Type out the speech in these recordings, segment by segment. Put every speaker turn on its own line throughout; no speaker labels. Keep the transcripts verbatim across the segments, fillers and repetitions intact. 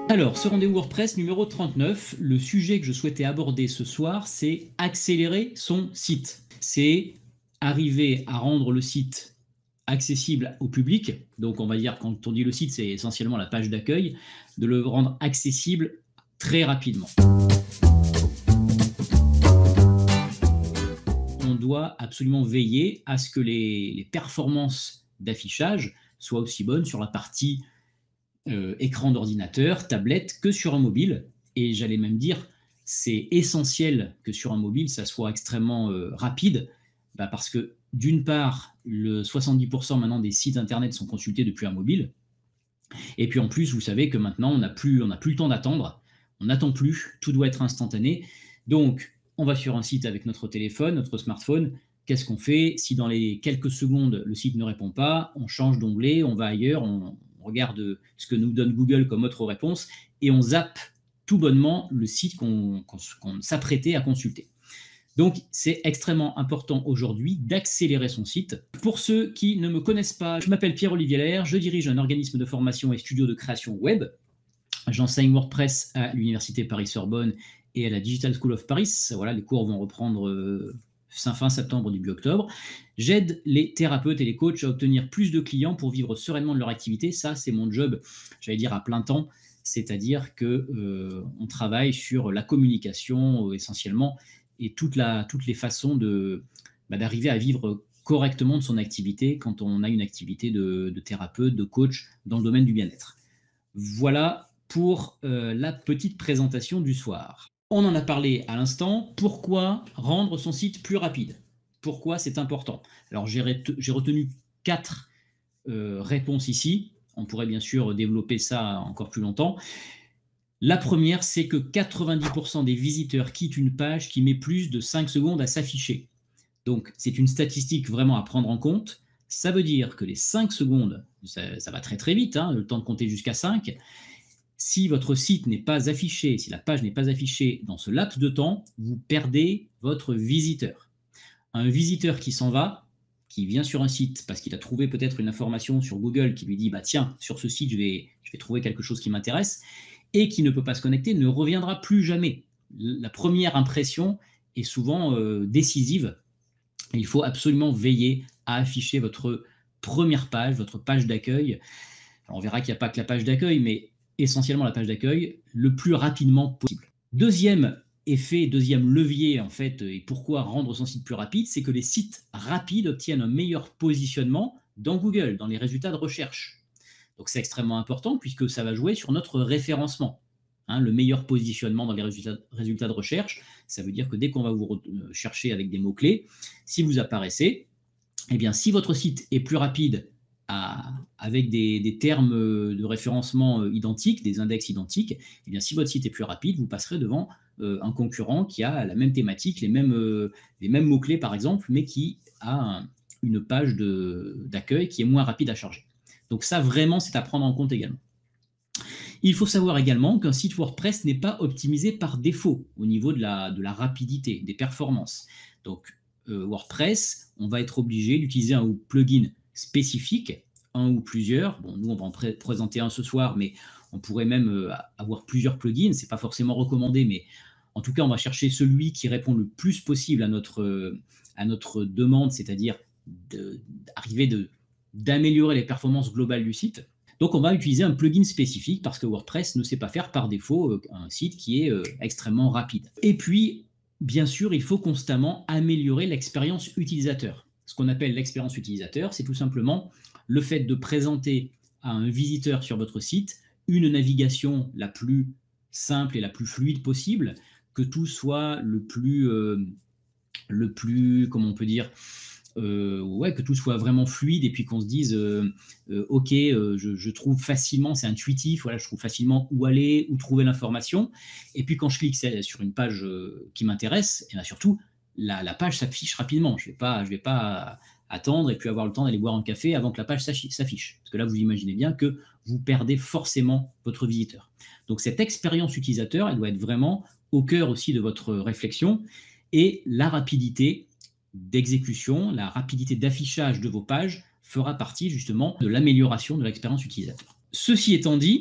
Alors, ce rendez-vous WordPress numéro trente-neuf, le sujet que je souhaitais aborder ce soir, c'est accélérer son site. C'est arriver à rendre le site accessible au public. Donc, on va dire, quand on dit le site, c'est essentiellement la page d'accueil, de le rendre accessible très rapidement. On doit absolument veiller à ce que les, les performances d'affichage soient aussi bonnes sur la partie Euh, écran d'ordinateur, tablette, que sur un mobile. Et j'allais même dire, c'est essentiel que sur un mobile, ça soit extrêmement euh, rapide, bah parce que d'une part, le soixante-dix pour cent maintenant des sites internet sont consultés depuis un mobile. Et puis en plus, vous savez que maintenant, on n'a plus, on n'a plus le temps d'attendre. On n'attend plus, tout doit être instantané. Donc, on va sur un site avec notre téléphone, notre smartphone. Qu'est-ce qu'on fait? Si dans les quelques secondes, le site ne répond pas, on change d'onglet, on va ailleurs, on, on regarde ce que nous donne Google comme autre réponse et on zappe tout bonnement le site qu'on qu'on, qu'on s'apprêtait à consulter. Donc, c'est extrêmement important aujourd'hui d'accélérer son site. Pour ceux qui ne me connaissent pas, je m'appelle Pierre-Olivier Lair, je dirige un organisme de formation et studio de création web. J'enseigne WordPress à l'Université Paris-Sorbonne et à la Digital School of Paris. Voilà, les cours vont reprendre euh, fin septembre, début octobre. J'aide les thérapeutes et les coachs à obtenir plus de clients pour vivre sereinement de leur activité. Ça, c'est mon job, j'allais dire, à plein temps. C'est-à-dire qu'on euh, travaille sur la communication euh, essentiellement et toute la, toutes les façons de, bah, d'arriver à vivre correctement de son activité quand on a une activité de, de thérapeute, de coach dans le domaine du bien-être. Voilà pour euh, la petite présentation du soir. On en a parlé à l'instant. Pourquoi rendre son site plus rapide? Pourquoi c'est important? Alors, j'ai retenu quatre euh, réponses ici. On pourrait bien sûr développer ça encore plus longtemps. La première, c'est que quatre-vingt-dix pour cent des visiteurs quittent une page qui met plus de cinq secondes à s'afficher. Donc, c'est une statistique vraiment à prendre en compte. Ça veut dire que les cinq secondes, ça, ça va très très vite, hein, le temps de compter jusqu'à cinq. Si votre site n'est pas affiché, si la page n'est pas affichée dans ce laps de temps, vous perdez votre visiteur. Un visiteur qui s'en va, qui vient sur un site parce qu'il a trouvé peut-être une information sur Google qui lui dit bah tiens, sur ce site, je vais, je vais trouver quelque chose qui m'intéresse, et qui ne peut pas se connecter, ne reviendra plus jamais. La première impression est souvent euh, décisive. Il faut absolument veiller à afficher votre première page, votre page d'accueil. On verra qu'il n'y a pas que la page d'accueil, mais essentiellement la page d'accueil, le plus rapidement possible. Deuxième effet, deuxième levier, en fait, et pourquoi rendre son site plus rapide, c'est que les sites rapides obtiennent un meilleur positionnement dans Google, dans les résultats de recherche. Donc c'est extrêmement important puisque ça va jouer sur notre référencement. Hein, le meilleur positionnement dans les résultats, résultats de recherche, ça veut dire que dès qu'on va vous chercher avec des mots-clés, si vous apparaissez, eh bien, si votre site est plus rapide à, avec des, des termes de référencement identiques, des index identiques, eh bien, si votre site est plus rapide, vous passerez devant euh, un concurrent qui a la même thématique, les mêmes, euh, les mêmes mots-clés par exemple, mais qui a un, une page d'accueil qui est moins rapide à charger. Donc ça, vraiment, c'est à prendre en compte également. Il faut savoir également qu'un site WordPress n'est pas optimisé par défaut au niveau de la, de la rapidité, des performances. Donc euh, WordPress, on va être obligé d'utiliser un plugin spécifique, un ou plusieurs. Bon, nous, on va en pré présenter un ce soir, mais on pourrait même euh, avoir plusieurs plugins. Ce n'est pas forcément recommandé, mais en tout cas, on va chercher celui qui répond le plus possible à notre, euh, à notre demande, c'est-à-dire d'arriver de d'améliorer les performances globales du site. Donc, on va utiliser un plugin spécifique parce que WordPress ne sait pas faire par défaut un site qui est extrêmement rapide. Et puis, bien sûr, il faut constamment améliorer l'expérience utilisateur. Ce qu'on appelle l'expérience utilisateur, c'est tout simplement le fait de présenter à un visiteur sur votre site une navigation la plus simple et la plus fluide possible, que tout soit le plus, euh, le plus, comment on peut dire, Euh, ouais, que tout soit vraiment fluide et puis qu'on se dise euh, euh, ok, euh, je, je trouve facilement, c'est intuitif, voilà, je trouve facilement où aller, où trouver l'information. Et puis quand je clique sur une page euh, qui m'intéresse, et bien surtout, la, la page s'affiche rapidement. Je ne vais pas, je vais pas attendre et puis avoir le temps d'aller boire un café avant que la page s'affiche. Parce que là, vous imaginez bien que vous perdez forcément votre visiteur. Donc cette expérience utilisateur, elle doit être vraiment au cœur aussi de votre réflexion, et la rapidité d'exécution, la rapidité d'affichage de vos pages fera partie justement de l'amélioration de l'expérience utilisateur. Ceci étant dit,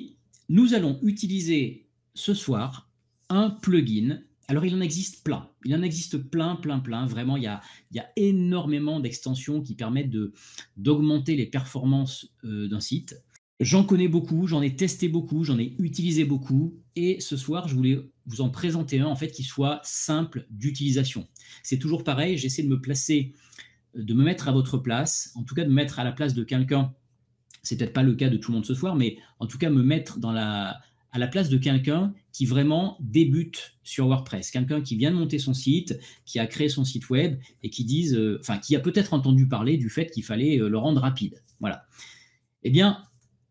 Nous allons utiliser ce soir un plugin. Alors, il en existe plein. Il en existe plein, plein, plein. Vraiment, il y a, il y a énormément d'extensions qui permettent de, d'augmenter les performances euh, d'un site. J'en connais beaucoup, j'en ai testé beaucoup, j'en ai utilisé beaucoup. Et ce soir, je voulais vous en présenter un en fait, qui soit simple d'utilisation. C'est toujours pareil, j'essaie de me placer, de me mettre à votre place, en tout cas de me mettre à la place de quelqu'un. C'est peut-être pas le cas de tout le monde ce soir, mais en tout cas me mettre dans la, à la place de quelqu'un qui vraiment débute sur WordPress, quelqu'un qui vient de monter son site, qui a créé son site web et qui dise, euh, enfin qui a peut-être entendu parler du fait qu'il fallait euh, le rendre rapide. Voilà. Eh bien,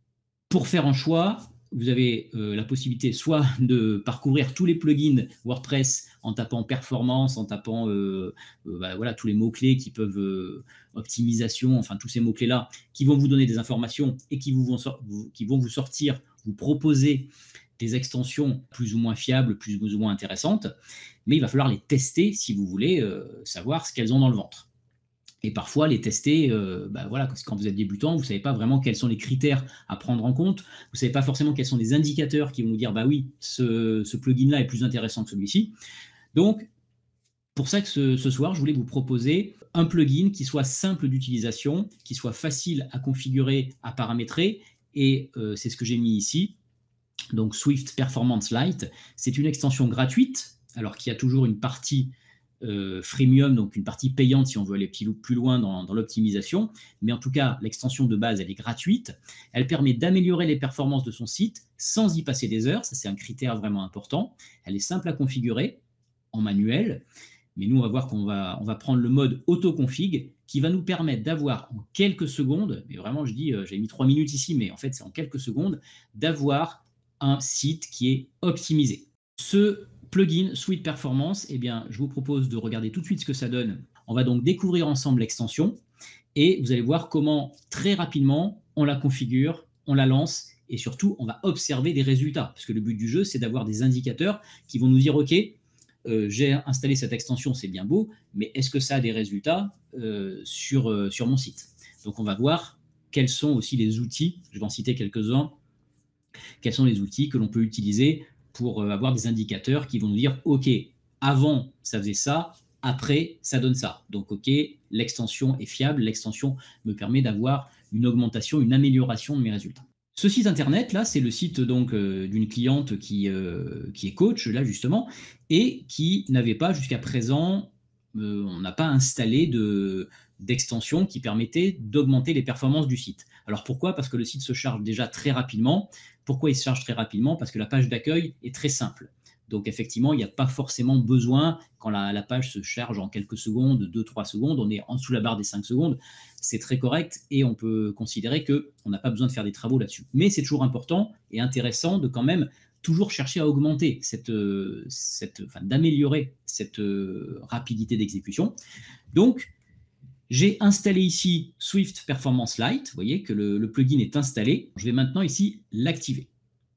pour faire un choix, vous avez euh, la possibilité soit de parcourir tous les plugins WordPress en tapant performance, en tapant euh, euh, bah, voilà, tous les mots-clés qui peuvent, euh, optimisation, enfin tous ces mots-clés-là, qui vont vous donner des informations et qui, vous vont, qui vont vous sortir, vous proposer des extensions plus ou moins fiables, plus ou moins intéressantes, mais il va falloir les tester si vous voulez euh, savoir ce qu'elles ont dans le ventre. Et parfois, les tester, euh, bah voilà, quand vous êtes débutant, vous ne savez pas vraiment quels sont les critères à prendre en compte. Vous ne savez pas forcément quels sont les indicateurs qui vont vous dire, bah oui, ce, ce plugin-là est plus intéressant que celui-ci. Donc, pour ça que ce, ce soir, je voulais vous proposer un plugin qui soit simple d'utilisation, qui soit facile à configurer, à paramétrer. Et euh, c'est ce que j'ai mis ici. Donc, Swift Performance Lite, c'est une extension gratuite, alors qu'il y a toujours une partie Euh, freemium, donc une partie payante si on veut aller plus loin dans, dans l'optimisation. Mais en tout cas, l'extension de base, elle est gratuite. Elle permet d'améliorer les performances de son site sans y passer des heures. Ça, c'est un critère vraiment important. Elle est simple à configurer en manuel. Mais nous, on va voir qu'on va, on va prendre le mode auto-config qui va nous permettre d'avoir en quelques secondes, mais vraiment, je dis, euh, j'ai mis trois minutes ici, mais en fait, c'est en quelques secondes, d'avoir un site qui est optimisé. Ce plugin Swift Performance, eh bien, je vous propose de regarder tout de suite ce que ça donne. On va donc découvrir ensemble l'extension et vous allez voir comment très rapidement on la configure, on la lance et surtout on va observer des résultats. Parce que le but du jeu, c'est d'avoir des indicateurs qui vont nous dire ok, euh, j'ai installé cette extension, c'est bien beau, mais est-ce que ça a des résultats euh, sur, euh, sur mon site? Donc on va voir quels sont aussi les outils, je vais en citer quelques-uns, quels sont les outils que l'on peut utiliser pour avoir des indicateurs qui vont nous dire, OK, avant, ça faisait ça, après, ça donne ça. Donc, OK, l'extension est fiable, l'extension me permet d'avoir une augmentation, une amélioration de mes résultats. Ce site internet, là, c'est le site donc euh, d'une cliente qui, euh, qui est coach, là, justement, et qui n'avait pas jusqu'à présent, euh, on n'a pas installé de, d'extension qui permettait d'augmenter les performances du site. Alors, pourquoi? Parce que le site se charge déjà très rapidement. Pourquoi il se charge très rapidement? Parce que la page d'accueil est très simple. Donc, effectivement, il n'y a pas forcément besoin, quand la, la page se charge en quelques secondes, deux trois secondes, on est en dessous de la barre des cinq secondes, c'est très correct et on peut considérer qu'on n'a pas besoin de faire des travaux là-dessus. Mais c'est toujours important et intéressant de quand même toujours chercher à augmenter, cette, cette, enfin, d'améliorer cette rapidité d'exécution. Donc, j'ai installé ici Swift Performance Lite. Vous voyez que le, le plugin est installé. Je vais maintenant ici l'activer.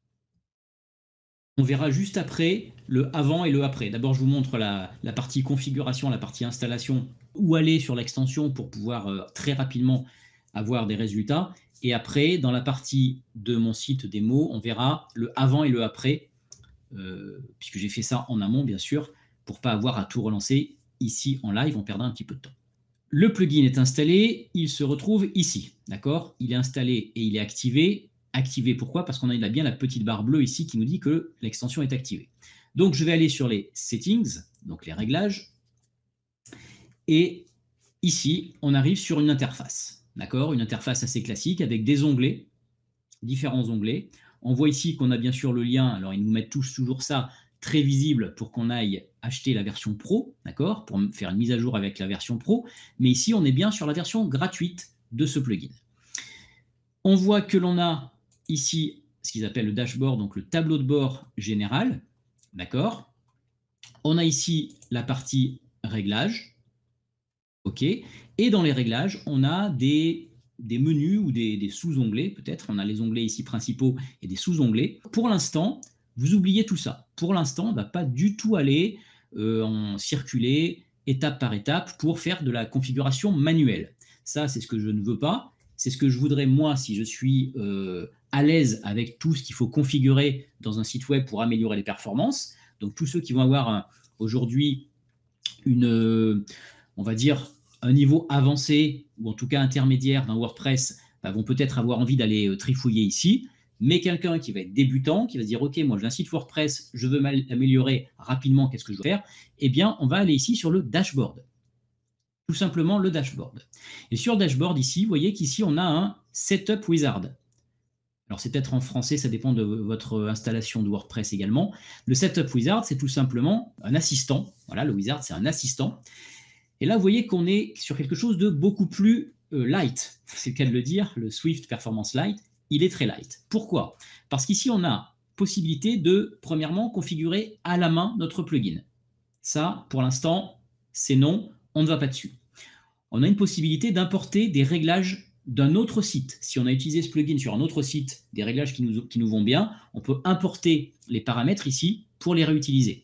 On verra juste après le avant et le après. D'abord, je vous montre la, la partie configuration, la partie installation, où aller sur l'extension pour pouvoir euh, très rapidement avoir des résultats. Et après, dans la partie de mon site démo, on verra le avant et le après, euh, puisque j'ai fait ça en amont, bien sûr, pour ne pas avoir à tout relancer ici en live, on perdra un petit peu de temps. Le plugin est installé, il se retrouve ici, d'accord? Il est installé et il est activé. Activé pourquoi? Parce qu'on a bien la petite barre bleue ici qui nous dit que l'extension est activée. Donc je vais aller sur les settings, donc les réglages, et ici on arrive sur une interface, d'accord? Une interface assez classique avec des onglets, différents onglets. On voit ici qu'on a bien sûr le lien, alors ils nous mettent tous toujours ça, très visible pour qu'on aille acheter la version pro, d'accord, pour faire une mise à jour avec la version pro. Mais ici, on est bien sur la version gratuite de ce plugin. On voit que l'on a ici ce qu'ils appellent le dashboard, donc le tableau de bord général, d'accord. On a ici la partie réglages, ok. Et dans les réglages, on a des, des menus ou des, des sous-onglets, peut-être. On a les onglets ici principaux et des sous-onglets. Pour l'instant, vous oubliez tout ça. Pour l'instant, on ne va pas du tout aller euh, en circuler étape par étape pour faire de la configuration manuelle. Ça, c'est ce que je ne veux pas. C'est ce que je voudrais moi si je suis euh, à l'aise avec tout ce qu'il faut configurer dans un site web pour améliorer les performances. Donc tous ceux qui vont avoir aujourd'hui une, euh, on va dire, un niveau avancé ou en tout cas intermédiaire dans WordPress, bah, vont peut-être avoir envie d'aller euh, trifouiller ici. Mais quelqu'un qui va être débutant, qui va se dire « Ok, moi j'ai un site WordPress, je veux m'améliorer rapidement, qu'est-ce que je dois faire ?» Eh bien, on va aller ici sur le dashboard. Tout simplement le dashboard. Et sur le dashboard ici, vous voyez qu'ici on a un Setup Wizard. Alors c'est peut-être en français, ça dépend de votre installation de WordPress également. Le Setup Wizard, c'est tout simplement un assistant. Voilà, le Wizard, c'est un assistant. Et là, vous voyez qu'on est sur quelque chose de beaucoup plus euh, light. C'est le cas de le dire, le Swift Performance Lite, il est très light. Pourquoi? Parce qu'ici, on a possibilité de, premièrement, configurer à la main notre plugin. Ça, pour l'instant, c'est non, on ne va pas dessus. On a une possibilité d'importer des réglages d'un autre site. Si on a utilisé ce plugin sur un autre site, des réglages qui nous, qui nous vont bien, on peut importer les paramètres ici pour les réutiliser.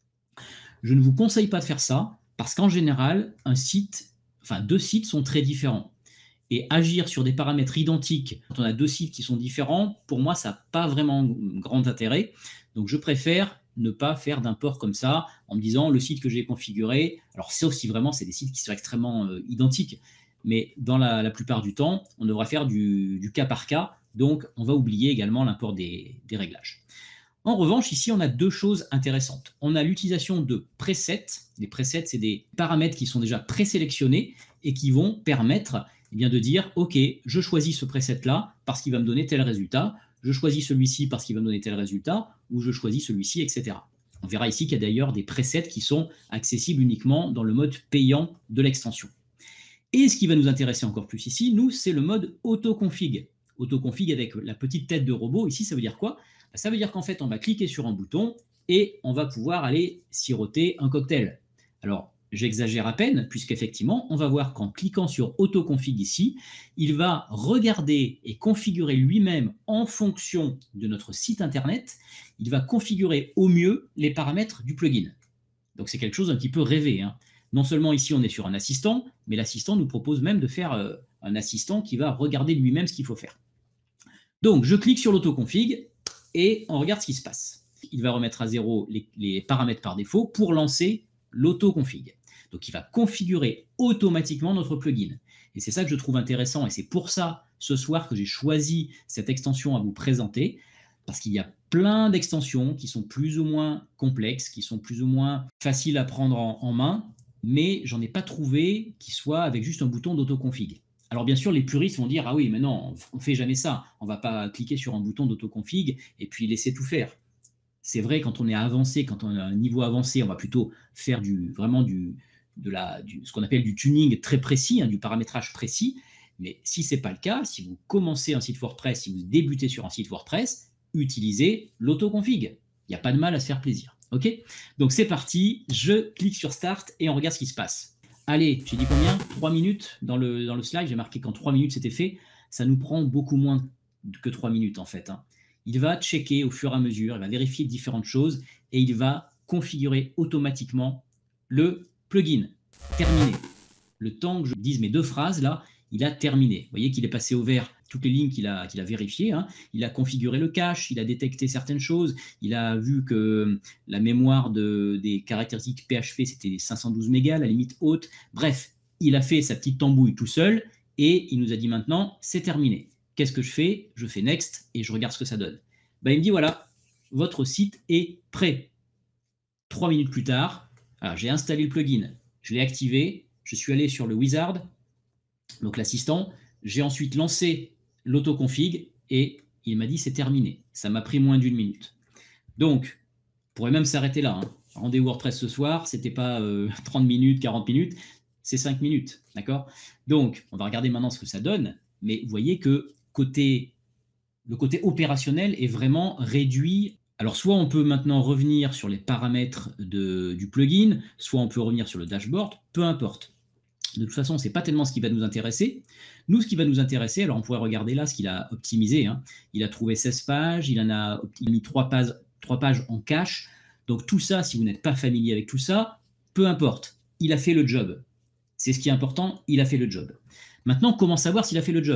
Je ne vous conseille pas de faire ça parce qu'en général, un site, enfin deux sites sont très différents. Et agir sur des paramètres identiques quand on a deux sites qui sont différents, pour moi, ça n'a pas vraiment grand intérêt. Donc, je préfère ne pas faire d'import comme ça en me disant le site que j'ai configuré, alors sauf si vraiment c'est des sites qui sont extrêmement euh, identiques, mais dans la, la plupart du temps, on devrait faire du, du cas par cas, donc on va oublier également l'import des, des réglages. En revanche, ici, on a deux choses intéressantes. On a l'utilisation de presets. Les presets, c'est des paramètres qui sont déjà présélectionnés et qui vont permettre eh bien, de dire « Ok, je choisis ce preset-là parce qu'il va me donner tel résultat, je choisis celui-ci parce qu'il va me donner tel résultat, ou je choisis celui-ci, et cetera » On verra ici qu'il y a d'ailleurs des presets qui sont accessibles uniquement dans le mode payant de l'extension. Et ce qui va nous intéresser encore plus ici, nous, c'est le mode autoconfig. Autoconfig avec la petite tête de robot. Ici, ça veut dire quoi? Ça veut dire qu'en fait, on va cliquer sur un bouton et on va pouvoir aller siroter un cocktail. Alors, j'exagère à peine, puisqu'effectivement, on va voir qu'en cliquant sur autoconfig ici, il va regarder et configurer lui-même en fonction de notre site internet, il va configurer au mieux les paramètres du plugin. Donc, c'est quelque chose d'un petit peu rêvé, hein. Non seulement ici, on est sur un assistant, mais l'assistant nous propose même de faire euh, un assistant qui va regarder lui-même ce qu'il faut faire. Donc, je clique sur l'autoconfig et on regarde ce qui se passe. Il va remettre à zéro les, les paramètres par défaut pour lancer l'autoconfig. Donc, il va configurer automatiquement notre plugin. Et c'est ça que je trouve intéressant et c'est pour ça, ce soir, que j'ai choisi cette extension à vous présenter, parce qu'il y a plein d'extensions qui sont plus ou moins complexes, qui sont plus ou moins faciles à prendre en, en main, mais j'en ai pas trouvé qui soit avec juste un bouton d'autoconfig. Alors bien sûr, les puristes vont dire « Ah oui, mais non, on ne fait jamais ça. On ne va pas cliquer sur un bouton d'autoconfig et puis laisser tout faire. » C'est vrai, quand on est avancé, quand on a un niveau avancé, on va plutôt faire du, vraiment du, de la, du, ce qu'on appelle du tuning très précis, hein, du paramétrage précis. Mais si ce n'est pas le cas, si vous commencez un site WordPress, si vous débutez sur un site WordPress, utilisez l'autoconfig. Il n'y a pas de mal à se faire plaisir. Ok? Donc c'est parti, je clique sur Start et on regarde ce qui se passe. Allez, j'ai dit combien? trois minutes dans le, dans le slide, j'ai marqué qu'en trois minutes c'était fait. Ça nous prend beaucoup moins que trois minutes en fait, hein. Il va checker au fur et à mesure, il va vérifier différentes choses et il va configurer automatiquement le plugin. Terminé. Le temps que je dise mes deux phrases là, il a terminé. Vous voyez qu'il est passé au vert toutes les lignes qu'il a, qu'il a vérifiées, hein. Il a configuré le cache, il a détecté certaines choses, il a vu que la mémoire de, des caractéristiques P H P, c'était cinq cent douze mégas, la limite haute. Bref, il a fait sa petite tambouille tout seul et il nous a dit maintenant, c'est terminé. Qu'est-ce que je fais? Je fais Next et je regarde ce que ça donne. Ben, il me dit, voilà, votre site est prêt. Trois minutes plus tard, j'ai installé le plugin, je l'ai activé, je suis allé sur le Wizard, donc l'assistant, j'ai ensuite lancé l'autoconfig et il m'a dit c'est terminé. Ça m'a pris moins d'une minute. Donc, on pourrait même s'arrêter là, hein. Rendez-vous WordPress ce soir, ce n'était pas euh, trente minutes, quarante minutes, c'est cinq minutes, d'accord? Donc, on va regarder maintenant ce que ça donne, mais vous voyez que côté, le côté opérationnel est vraiment réduit. Alors, soit on peut maintenant revenir sur les paramètres de, du plugin, soit on peut revenir sur le dashboard, peu importe. De toute façon, ce n'est pas tellement ce qui va nous intéresser. Nous, ce qui va nous intéresser, alors on pourrait regarder là ce qu'il a optimisé, hein. Il a trouvé seize pages, il en a il a mis trois pages, trois pages en cache. Donc tout ça, si vous n'êtes pas familier avec tout ça, peu importe, il a fait le job. C'est ce qui est important, il a fait le job. Maintenant, comment savoir s'il a fait le job?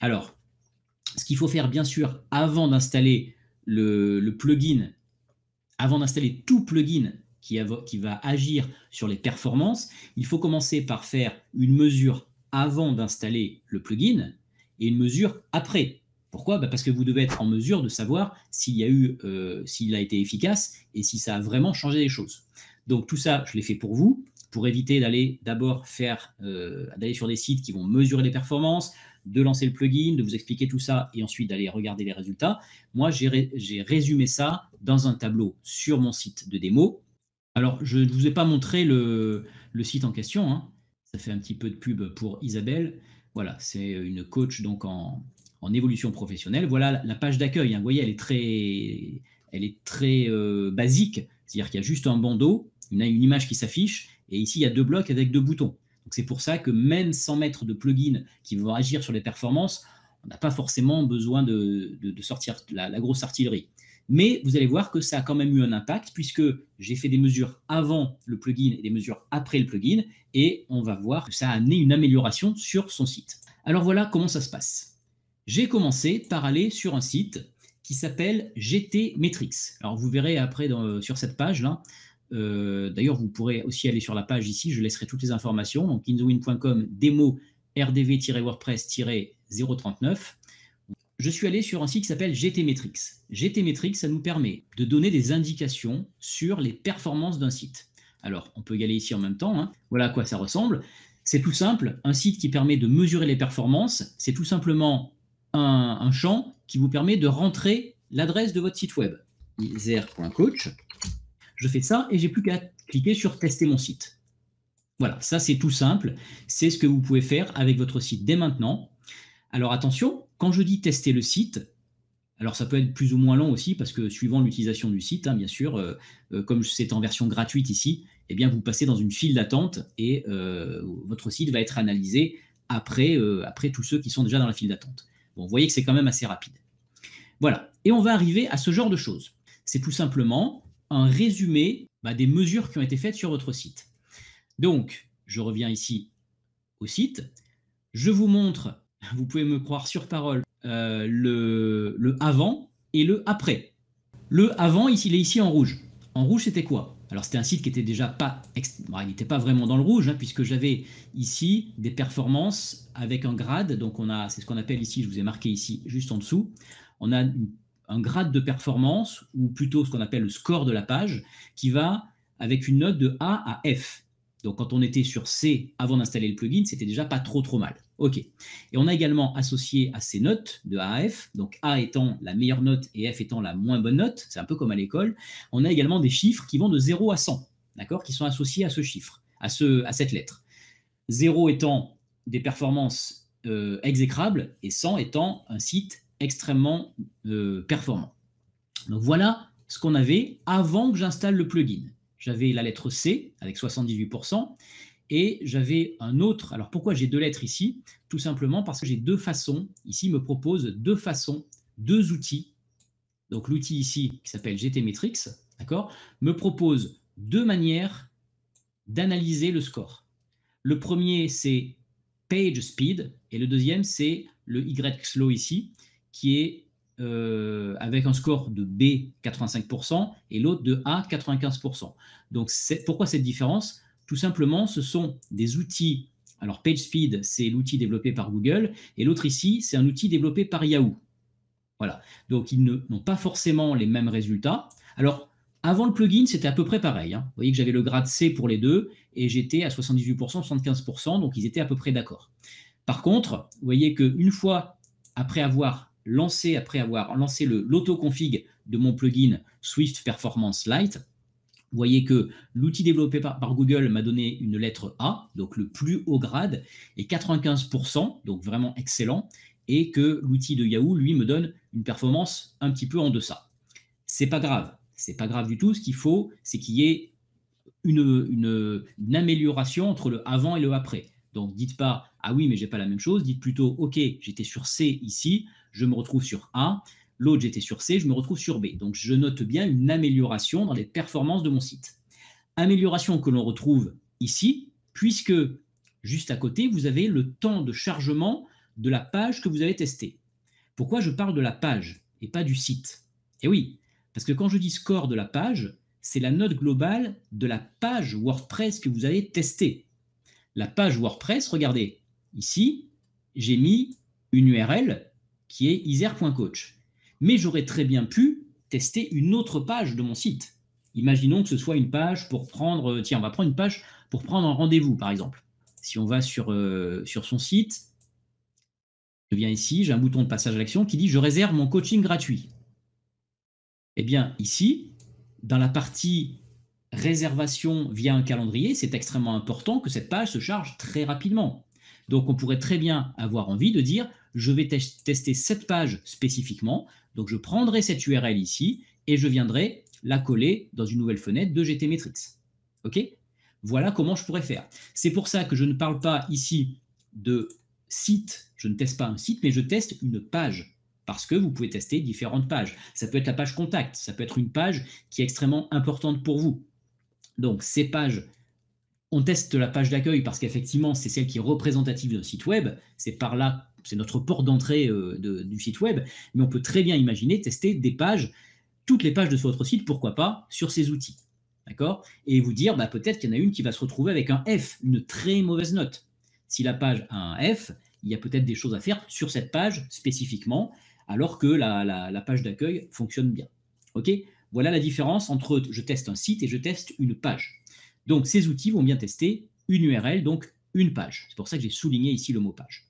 Alors, ce qu'il faut faire, bien sûr, avant d'installer le, le plugin, avant d'installer tout plugin qui, qui va agir sur les performances, il faut commencer par faire une mesure avant d'installer le plugin et une mesure après. Pourquoi? Bah parce que vous devez être en mesure de savoir s'il y a eu, euh, s'il a été efficace et si ça a vraiment changé les choses. Donc tout ça, je l'ai fait pour vous, pour éviter d'aller d'abord faire, euh, d'aller sur des sites qui vont mesurer les performances, de lancer le plugin, de vous expliquer tout ça et ensuite d'aller regarder les résultats. Moi, j'ai ré résumé ça dans un tableau sur mon site de démo. Alors, je ne vous ai pas montré le, le site en question, hein. Ça fait un petit peu de pub pour Isabelle. Voilà, c'est une coach donc en, en évolution professionnelle. Voilà la page d'accueil, hein. Vous voyez, elle est très, elle est très euh, basique, c'est-à-dire qu'il y a juste un bandeau, une, une image qui s'affiche, et ici, il y a deux blocs avec deux boutons. Donc c'est pour ça que même sans mettre de plugin qui vont agir sur les performances, on n'a pas forcément besoin de, de, de sortir la, la grosse artillerie. Mais vous allez voir que ça a quand même eu un impact puisque j'ai fait des mesures avant le plugin et des mesures après le plugin et on va voir que ça a amené une amélioration sur son site. Alors voilà comment ça se passe. J'ai commencé par aller sur un site qui s'appelle G T Metrix. Alors vous verrez après dans, sur cette page-là. Euh, D'ailleurs, vous pourrez aussi aller sur la page ici, je laisserai toutes les informations. Donc inzowin point com, démo R D V-WordPress zéro trente-neuf. Je suis allé sur un site qui s'appelle G T Metrix. G T Metrix, ça nous permet de donner des indications sur les performances d'un site. Alors, on peut y aller ici en même temps, hein. Voilà à quoi ça ressemble. C'est tout simple, un site qui permet de mesurer les performances, c'est tout simplement un, un champ qui vous permet de rentrer l'adresse de votre site web. iser point coach. Je fais ça et j'ai plus qu'à cliquer sur tester mon site. Voilà, ça c'est tout simple. C'est ce que vous pouvez faire avec votre site dès maintenant. Alors attention, quand je dis tester le site, alors ça peut être plus ou moins long aussi parce que suivant l'utilisation du site, hein, bien sûr, euh, euh, comme c'est en version gratuite ici, eh bien vous passez dans une file d'attente et euh, votre site va être analysé après, euh, après tous ceux qui sont déjà dans la file d'attente. Bon, vous voyez que c'est quand même assez rapide. Voilà, et on va arriver à ce genre de choses. C'est tout simplement un résumé bah, des mesures qui ont été faites sur votre site. Donc, je reviens ici au site. Je vous montre, vous pouvez me croire sur parole, euh, le, le avant et le après. Le avant, ici, il est ici en rouge. En rouge, c'était quoi? Alors, c'était un site qui était déjà pas... Bon, il n'était pas vraiment dans le rouge, hein, puisque j'avais ici des performances avec un grade. Donc, on a, c'est ce qu'on appelle ici, je vous ai marqué ici, juste en dessous. On a une un grade de performance, ou plutôt ce qu'on appelle le score de la page, qui va avec une note de A à F. Donc quand on était sur C avant d'installer le plugin, c'était déjà pas trop trop mal. OK. Et on a également associé à ces notes de A à F, donc A étant la meilleure note et F étant la moins bonne note, c'est un peu comme à l'école, on a également des chiffres qui vont de zéro à cent, d'accord, qui sont associés à ce chiffre, à, ce, à cette lettre. zéro étant des performances euh, exécrables et cent étant un site extrêmement euh, performant. Donc voilà ce qu'on avait avant que j'installe le plugin. J'avais la lettre C avec soixante-dix-huit pour cent et j'avais un autre. Alors pourquoi j'ai deux lettres ici? Tout simplement parce que j'ai deux façons. Ici, il me propose deux façons, deux outils. Donc l'outil ici qui s'appelle G T Metrix, d'accord, me propose deux manières d'analyser le score. Le premier, c'est Page Speed et le deuxième, c'est le Y-Slow ici, qui est euh, avec un score de B quatre-vingt-cinq pour cent et l'autre de A quatre-vingt-quinze pour cent. Donc pourquoi cette différence? Tout simplement, ce sont des outils. Alors PageSpeed, c'est l'outil développé par Google et l'autre ici, c'est un outil développé par Yahoo. Voilà. Donc ils n'ont pas forcément les mêmes résultats. Alors avant le plugin, c'était à peu près pareil, hein. Vous voyez que j'avais le grade C pour les deux et j'étais à soixante-dix-huit pour cent, soixante-quinze pour cent, donc ils étaient à peu près d'accord. Par contre, vous voyez qu'une fois après avoir lancé, après avoir lancé l'auto-config de mon plugin Swift Performance Lite, vous voyez que l'outil développé par, par Google m'a donné une lettre A, donc le plus haut grade, et quatre-vingt-quinze pour cent, donc vraiment excellent, et que l'outil de Yahoo, lui, me donne une performance un petit peu en deçà. C'est pas grave, c'est pas grave du tout. Ce qu'il faut, c'est qu'il y ait une, une, une amélioration entre le avant et le après. Donc, dites pas « Ah oui, mais j'ai pas la même chose ». Dites plutôt « Ok, j'étais sur C ici, je me retrouve sur A. L'autre, j'étais sur C, je me retrouve sur B. » Donc, je note bien une amélioration dans les performances de mon site. Amélioration que l'on retrouve ici, puisque juste à côté, vous avez le temps de chargement de la page que vous avez testée. Pourquoi je parle de la page et pas du site? Eh oui, parce que quand je dis score de la page, c'est la note globale de la page WordPress que vous avez testée. La page WordPress, regardez, ici, j'ai mis une U R L qui est isère point coach. Mais j'aurais très bien pu tester une autre page de mon site. Imaginons que ce soit une page pour prendre, tiens, on va prendre une page pour prendre un rendez-vous, par exemple. Si on va sur, euh, sur son site, je viens ici, j'ai un bouton de passage à l'action qui dit « Je réserve mon coaching gratuit ». Eh bien, ici, dans la partie réservation via un calendrier, c'est extrêmement important que cette page se charge très rapidement. Donc, on pourrait très bien avoir envie de dire « Je vais te tester cette page spécifiquement, donc je prendrai cette U R L ici et je viendrai la coller dans une nouvelle fenêtre de GTmetrix ». OK ? Voilà comment je pourrais faire. C'est pour ça que je ne parle pas ici de site, je ne teste pas un site, mais je teste une page. Parce que vous pouvez tester différentes pages. Ça peut être la page contact, ça peut être une page qui est extrêmement importante pour vous. Donc, ces pages, on teste la page d'accueil parce qu'effectivement, c'est celle qui est représentative d'un site web. C'est par là, c'est notre porte d'entrée euh, de, du site web. Mais on peut très bien imaginer tester des pages, toutes les pages de votre site, pourquoi pas, sur ces outils. D'accord ? Et vous dire, bah, peut-être qu'il y en a une qui va se retrouver avec un F, une très mauvaise note. Si la page a un F, il y a peut-être des choses à faire sur cette page spécifiquement, alors que la, la, la page d'accueil fonctionne bien. OK ? Voilà la différence entre je teste un site et je teste une page. Donc, ces outils vont bien tester une U R L, donc une page. C'est pour ça que j'ai souligné ici le mot page.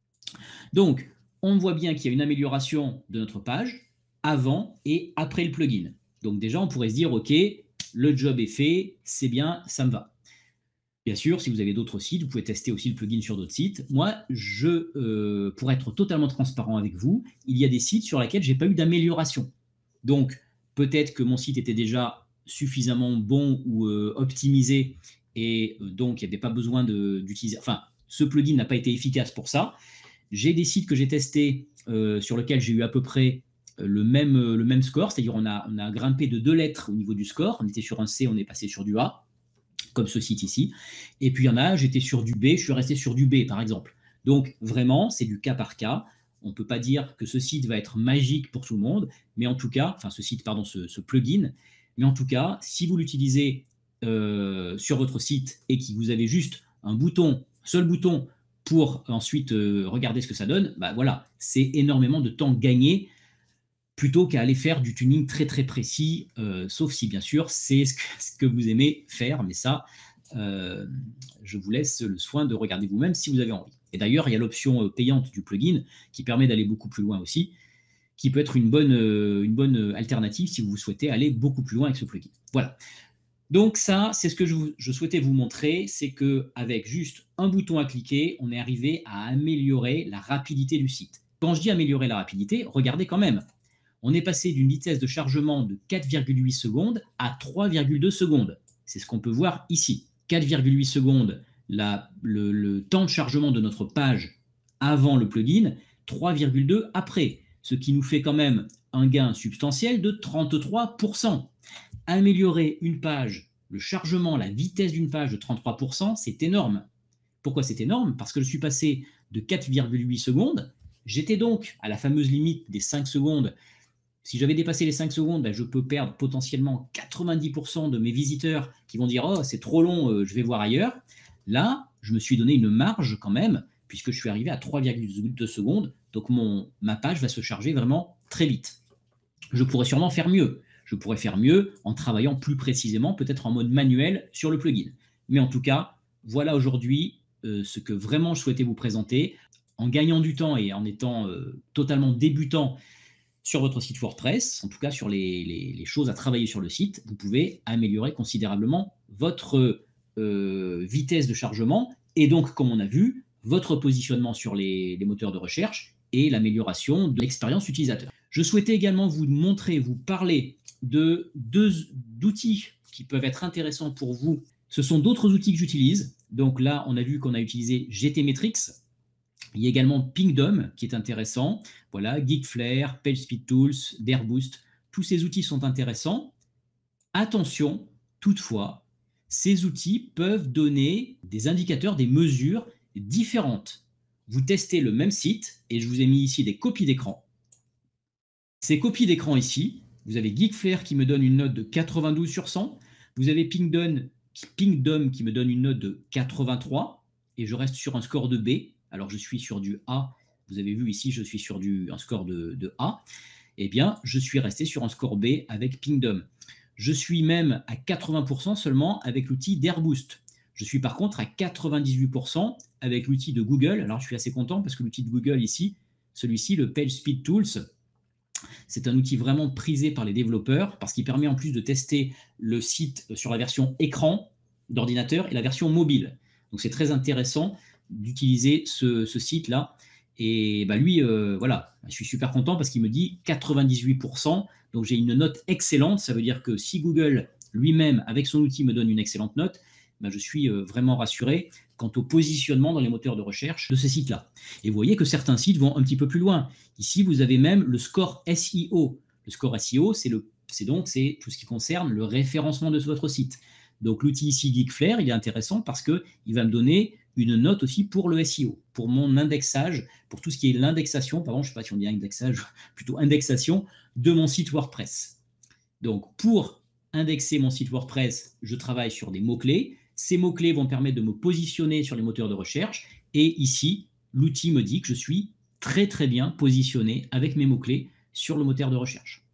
Donc, on voit bien qu'il y a une amélioration de notre page avant et après le plugin. Donc déjà, on pourrait se dire, OK, le job est fait, c'est bien, ça me va. Bien sûr, si vous avez d'autres sites, vous pouvez tester aussi le plugin sur d'autres sites. Moi, je, euh, pour être totalement transparent avec vous, il y a des sites sur lesquels je n'ai pas eu d'amélioration. Donc, peut-être que mon site était déjà suffisamment bon ou euh, optimisé et euh, donc il n'y avait pas besoin d'utiliser... Enfin, ce plugin n'a pas été efficace pour ça. J'ai des sites que j'ai testés euh, sur lesquels j'ai eu à peu près le même, le même score, c'est-à-dire on a, on a grimpé de deux lettres au niveau du score. On était sur un C, on est passé sur du A, comme ce site ici. Et puis il y en a, j'étais sur du B, je suis resté sur du B, par exemple. Donc vraiment, c'est du cas par cas. On ne peut pas dire que ce site va être magique pour tout le monde, mais en tout cas, enfin ce site, pardon, ce, ce plugin, mais en tout cas, si vous l'utilisez euh, sur votre site et que vous avez juste un bouton, un seul bouton pour ensuite euh, regarder ce que ça donne, bah voilà, c'est énormément de temps gagné plutôt qu'à aller faire du tuning très très précis, euh, sauf si bien sûr c'est ce que, ce que vous aimez faire, mais ça, euh, je vous laisse le soin de regarder vous-même si vous avez envie. Et d'ailleurs, il y a l'option payante du plugin qui permet d'aller beaucoup plus loin aussi, qui peut être une bonne, une bonne alternative si vous souhaitez aller beaucoup plus loin avec ce plugin. Voilà. Donc ça, c'est ce que je, je souhaitais vous montrer, c'est qu'avec juste un bouton à cliquer, on est arrivé à améliorer la rapidité du site. Quand je dis améliorer la rapidité, regardez quand même. On est passé d'une vitesse de chargement de quatre virgule huit secondes à trois virgule deux secondes. C'est ce qu'on peut voir ici. quatre virgule huit secondes, la, le, le temps de chargement de notre page avant le plugin, trois virgule deux après, ce qui nous fait quand même un gain substantiel de trente-trois pour cent. Améliorer une page, le chargement, la vitesse d'une page de trente-trois pour cent, c'est énorme. Pourquoi c'est énorme? Parce que je suis passé de quatre virgule huit secondes, j'étais donc à la fameuse limite des cinq secondes. Si j'avais dépassé les cinq secondes, ben je peux perdre potentiellement quatre-vingt-dix pour cent de mes visiteurs qui vont dire « Oh, c'est trop long, euh, je vais voir ailleurs ». Là, je me suis donné une marge quand même, puisque je suis arrivé à trois virgule deux secondes. Donc, mon, ma page va se charger vraiment très vite. Je pourrais sûrement faire mieux. Je pourrais faire mieux en travaillant plus précisément, peut-être en mode manuel sur le plugin. Mais en tout cas, voilà aujourd'hui euh, ce que vraiment je souhaitais vous présenter. En gagnant du temps et en étant euh, totalement débutant sur votre site WordPress, en tout cas sur les, les, les choses à travailler sur le site, vous pouvez améliorer considérablement votre euh, vitesse de chargement et donc, comme on a vu, votre positionnement sur les, les moteurs de recherche et l'amélioration de l'expérience utilisateur. Je souhaitais également vous montrer, vous parler de deux d'outils qui peuvent être intéressants pour vous. Ce sont d'autres outils que j'utilise. Donc là, on a vu qu'on a utilisé GTmetrix. Il y a également Pingdom qui est intéressant. Voilà, Geekflare, PageSpeed Tools, Dairboost. Tous ces outils sont intéressants. Attention, toutefois, ces outils peuvent donner des indicateurs, des mesures différentes vous testez le même site, et je vous ai mis ici des copies d'écran. Ces copies d'écran ici, vous avez Geekflare qui me donne une note de quatre-vingt-douze sur cent, vous avez Pingdom, Pingdom qui me donne une note de quatre-vingt-trois, et je reste sur un score de B. Alors je suis sur du A, vous avez vu ici, je suis sur du, un score de, de A. Eh bien, je suis resté sur un score B avec Pingdom. Je suis même à quatre-vingts pour cent seulement avec l'outil d'Airboost. Je suis par contre à quatre-vingt-dix-huit pour cent avec l'outil de Google. Alors, je suis assez content parce que l'outil de Google ici, celui-ci, le PageSpeed Tools, c'est un outil vraiment prisé par les développeurs parce qu'il permet en plus de tester le site sur la version écran d'ordinateur et la version mobile. Donc, c'est très intéressant d'utiliser ce, ce site-là. Et bah lui, euh, voilà, je suis super content parce qu'il me dit quatre-vingt-dix-huit pour cent. Donc, j'ai une note excellente. Ça veut dire que si Google lui-même, avec son outil, me donne une excellente note, bah, je suis euh, vraiment rassuré quant au positionnement dans les moteurs de recherche de ce site-là. Et vous voyez que certains sites vont un petit peu plus loin. Ici, vous avez même le score S E O. Le score S E O, c'est le, c'est donc c'est tout ce qui concerne le référencement de votre site. Donc, l'outil ici, Geekflare, il est intéressant parce qu'il va me donner une note aussi pour le S E O, pour mon indexage, pour tout ce qui est l'indexation, pardon, je ne sais pas si on dit indexage, plutôt indexation de mon site WordPress. Donc, pour indexer mon site WordPress, je travaille sur des mots-clés. Ces mots-clés vont permettre de me positionner sur les moteurs de recherche. Et ici, l'outil me dit que je suis très, très bien positionné avec mes mots-clés sur le moteur de recherche.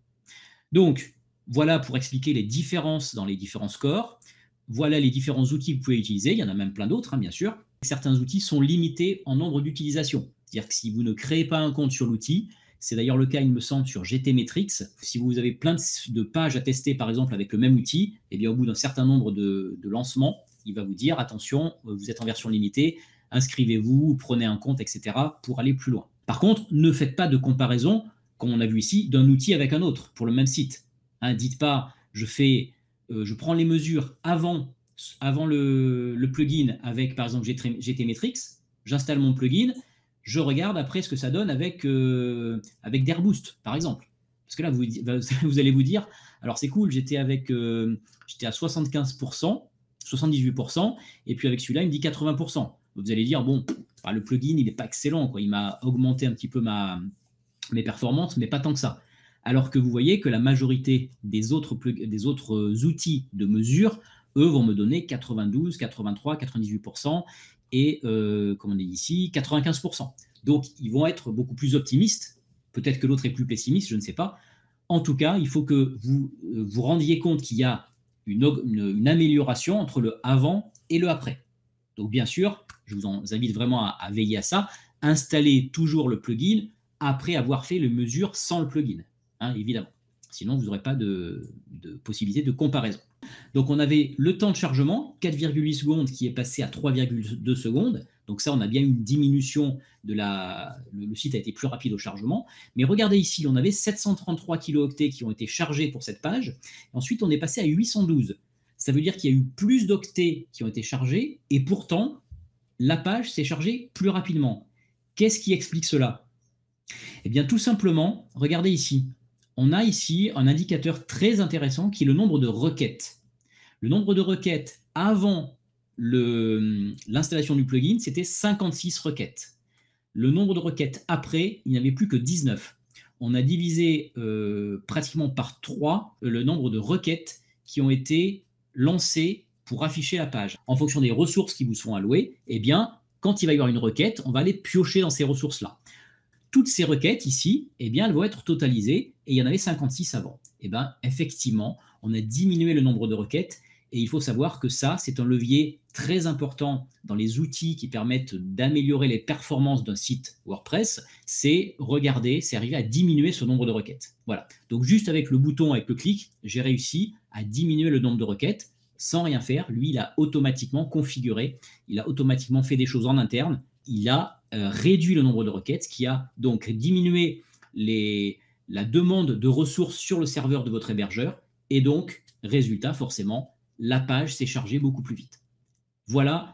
Donc, voilà pour expliquer les différences dans les différents scores. Voilà les différents outils que vous pouvez utiliser. Il y en a même plein d'autres, hein, bien sûr. Certains outils sont limités en nombre d'utilisations. C'est-à-dire que si vous ne créez pas un compte sur l'outil, c'est d'ailleurs le cas, il me semble, sur G T Metrix. Si vous avez plein de pages à tester, par exemple, avec le même outil, eh bien, au bout d'un certain nombre de, de lancements, il va vous dire, attention, vous êtes en version limitée, inscrivez-vous, prenez un compte, et cetera, pour aller plus loin. Par contre, ne faites pas de comparaison, comme on a vu ici, d'un outil avec un autre, pour le même site. Hein, dites pas, je fais... Euh, je prends les mesures avant, avant le, le plugin avec, par exemple, G T Metrix, j'installe mon plugin, je regarde après ce que ça donne avec, euh, avec d'Airboost, par exemple. Parce que là, vous, vous allez vous dire, alors c'est cool, j'étais avec, euh, j'étais à soixante-quinze pour cent, soixante-dix-huit pour cent, et puis avec celui-là, il me dit quatre-vingts pour cent. Vous allez dire, bon, bah, le plugin, il n'est pas excellent, quoi. Il m'a augmenté un petit peu ma, mes performances, mais pas tant que ça. Alors que vous voyez que la majorité des autres, des autres outils de mesure, eux, vont me donner quatre-vingt-douze, quatre-vingt-trois, quatre-vingt-dix-huit pour cent et, euh, comme on dit ici, quatre-vingt-quinze pour cent. Donc, ils vont être beaucoup plus optimistes. Peut-être que l'autre est plus pessimiste, je ne sais pas. En tout cas, il faut que vous vous rendiez compte qu'il y a une, une, une amélioration entre le avant et le après. Donc, bien sûr, je vous en invite vraiment à, à veiller à ça. Installez toujours le plugin après avoir fait les mesures sans le plugin. Hein, évidemment. Sinon, vous n'aurez pas de, de possibilité de comparaison. Donc, on avait le temps de chargement, quatre virgule huit secondes, qui est passé à trois virgule deux secondes. Donc ça, on a bien une diminution de la... Le, le site a été plus rapide au chargement. Mais regardez ici, on avait sept cent trente-trois kilooctets qui ont été chargés pour cette page. Ensuite, on est passé à huit cent douze. Ça veut dire qu'il y a eu plus d'octets qui ont été chargés. Et pourtant, la page s'est chargée plus rapidement. Qu'est-ce qui explique cela? Eh bien, tout simplement, regardez ici. On a ici un indicateur très intéressant qui est le nombre de requêtes. Le nombre de requêtes avant l'installation du plugin, c'était cinquante-six requêtes. Le nombre de requêtes après, il n'y avait plus que dix-neuf. On a divisé euh, pratiquement par trois le nombre de requêtes qui ont été lancées pour afficher la page. En fonction des ressources qui vous sont allouées, eh bien, quand il va y avoir une requête, on va aller piocher dans ces ressources-là. Toutes ces requêtes ici, eh bien, elles vont être totalisées et il y en avait cinquante-six avant. Eh bien, effectivement, on a diminué le nombre de requêtes et il faut savoir que ça, c'est un levier très important dans les outils qui permettent d'améliorer les performances d'un site WordPress. C'est regarder, c'est arriver à diminuer ce nombre de requêtes. Voilà. Donc, juste avec le bouton, avec le clic, j'ai réussi à diminuer le nombre de requêtes sans rien faire. Lui, il a automatiquement configuré, il a automatiquement fait des choses en interne. Il a euh, réduit le nombre de requêtes, ce qui a donc diminué les, la demande de ressources sur le serveur de votre hébergeur. Et donc, résultat, forcément, la page s'est chargée beaucoup plus vite. Voilà,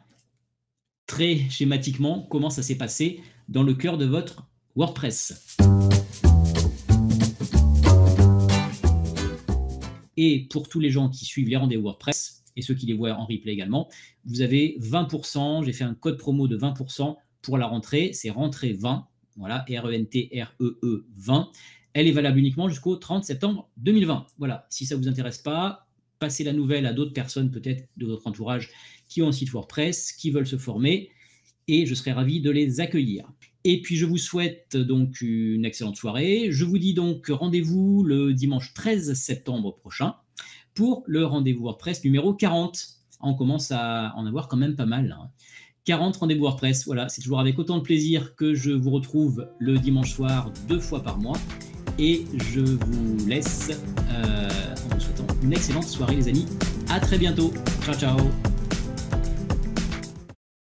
très schématiquement, comment ça s'est passé dans le cœur de votre WordPress. Et pour tous les gens qui suivent les rendez-vous WordPress, et ceux qui les voient en replay également, vous avez vingt pour cent, j'ai fait un code promo de vingt pour cent pour la rentrée, c'est rentrée vingt, voilà, R E N T R E E vingt. Elle est valable uniquement jusqu'au trente septembre deux mille vingt. Voilà, si ça ne vous intéresse pas, passez la nouvelle à d'autres personnes, peut-être de votre entourage, qui ont un site WordPress, qui veulent se former, et je serai ravi de les accueillir. Et puis, je vous souhaite donc une excellente soirée. Je vous dis donc rendez-vous le dimanche treize septembre prochain pour le rendez-vous WordPress numéro quarante. On commence à en avoir quand même pas mal, hein. quarante rendez-vous WordPress, voilà, c'est toujours avec autant de plaisir que je vous retrouve le dimanche soir deux fois par mois. Et je vous laisse euh, en vous souhaitant une excellente soirée, les amis. À très bientôt. Ciao, ciao.